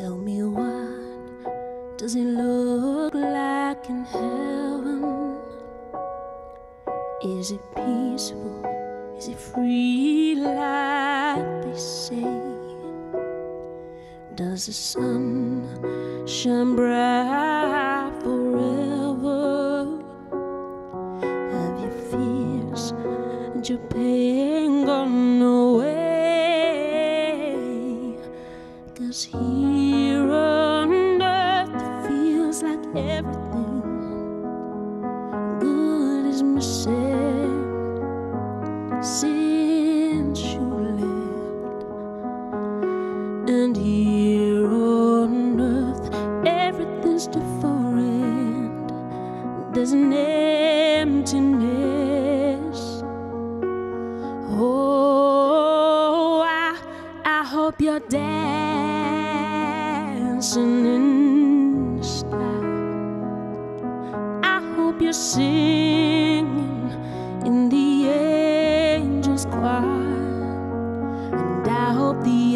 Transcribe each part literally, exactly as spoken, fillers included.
Tell me, what does it look like in heaven? Is it peaceful? Is it free like they say? Does the sun shine bright forever? Have your fears and your pain gone away? 'Cause here on earth it feels like everything good is missing since you left. And here on earth everything's different. There's an emptiness. Oh, I, I hope you're dancing in the sky. I hope you're singing in the angels' choir. And I hope the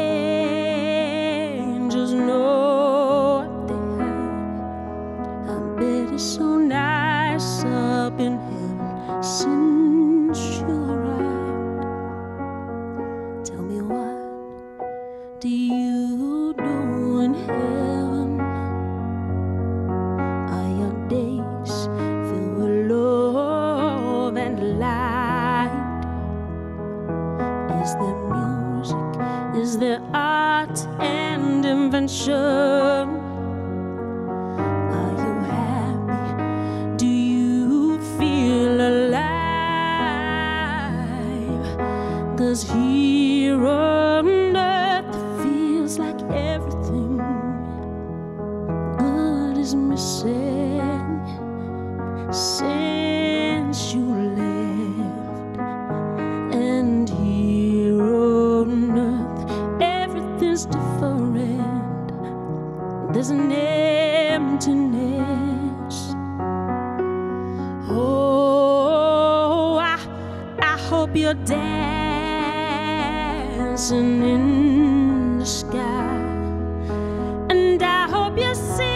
angels know what they have. I bet it's so nice up in heaven since you're right. Tell me, what do you do in heaven? Are your days filled with love and light? Is there music? Is there art and invention? Are you happy? Do you feel alive? 'Cause here on earth it feels like everything good is missing since you left. And here on earth everything's different. There's an emptiness. Oh, I, I hope you're dancing in the sky. And I hope you see